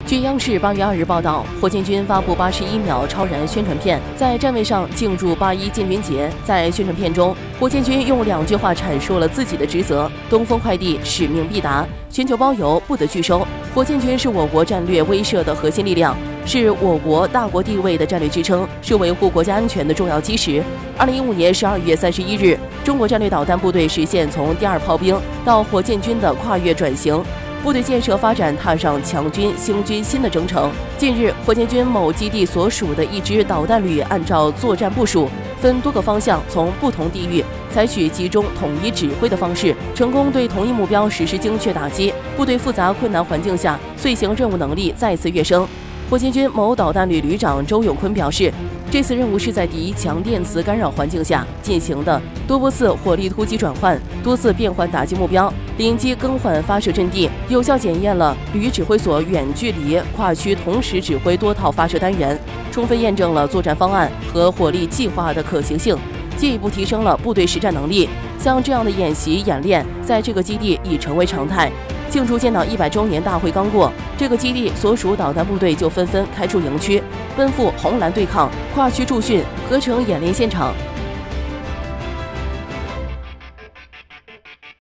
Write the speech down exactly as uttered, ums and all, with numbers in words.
据央视八月二日报道，火箭军发布八十一秒超燃宣传片，在站位上庆祝八一建军节。在宣传片中，火箭军用两句话阐述了自己的职责：东风快递使命必达，全球包邮不得拒收。火箭军是我国战略威慑的核心力量，是我国大国地位的战略支撑，是维护国家安全的重要基石。二零一五年十二月三十一日，中国战略导弹部队实现从第二炮兵到火箭军的跨越转型。部队建设发展踏上强军兴军新的征程。近日，火箭军某基地所属的一支导弹旅按照作战部署，分多个方向，从不同地域采取集中统一指挥的方式，成功对同一目标实施精确打击。部队复杂困难环境下，遂行任务能力再次跃升。火箭军某导弹旅旅长周永坤表示，这次任务是在敌强电磁干扰环境下进行的多波次火力突击转换，多次变换打击目标，临机更换发射阵地，有效检验了旅指挥所远距离跨区同时指挥多套发射单元，充分验证了作战方案和火力计划的可行性，进一步提升了部队实战能力。像这样的演习演练，在这个基地已成为常态。庆祝建党一百周年大会刚过，这个基地所属导弹部队就纷纷开出营区，奔赴红蓝对抗、跨区驻训、合成演练现场。